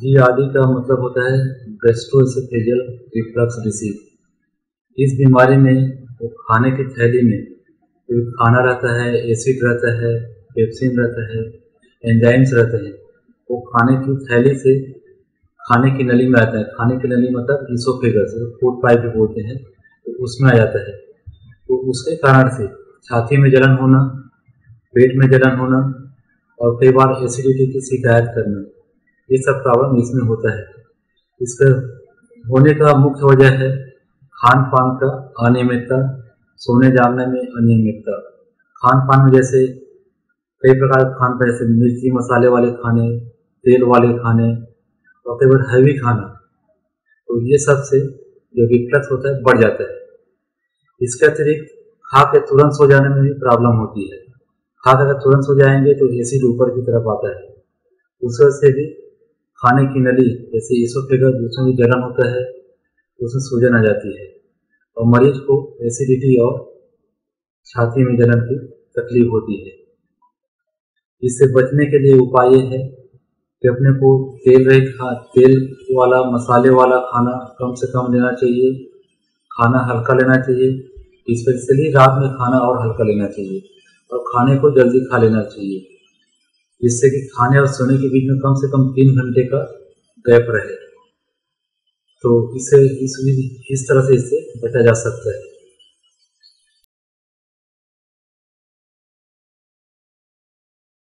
GERD का मतलब होता है गैस्ट्रोएसोफेजियल रिफ्लक्स डिसीज। इस बीमारी में वो खाने की थैली में जो खाना रहता है, एसिड रहता है, पेप्सिन रहता है, एंजाइम्स रहते हैं, वो खाने की थैली से खाने की नली में आता है। खाने की नली मतलब इसोफेगस, फूड पाइप भी बोलते हैं, तो उसमें आ जाता है। तो उसके कारण से छाती में जलन होना, पेट में जलन होना और कई बार एसिडिटी की शिकायत करना, ये सब प्रॉब्लम इसमें होता है। इसका होने का मुख्य वजह है खान पान का अनियमितता, सोने जागने में अनियमितता। खान पान में जैसे कई प्रकार के खान पान, जैसे मिर्ची मसाले वाले खाने, तेल वाले खाने और कई बार हैवी खाना, तो ये सब से जो रिफ्लक्स होता है बढ़ जाता है। इसके अतिरिक्त खा के तुरंत सो जाने में भी प्रॉब्लम होती है। खा कर तुरंत सो जाएंगे तो एसिड ऊपर की तरफ आता है, उस वजह से भी खाने की नली जैसे इसोफेगस, उसमें भी जलन होता है, उसमें सूजन आ जाती है और मरीज को एसिडिटी और छाती में जलन की तकलीफ होती है। इससे बचने के लिए उपाय है कि अपने को तेल वाला, मसाले वाला खाना कम से कम लेना चाहिए, खाना हल्का लेना चाहिए, स्पेशली रात में खाना और हल्का लेना चाहिए और खाने को जल्दी खा लेना चाहिए, जिससे कि खाने और सोने के बीच में कम से कम 3 घंटे का गैप रहे। तो इस तरह से इससे बचा जा सकता है।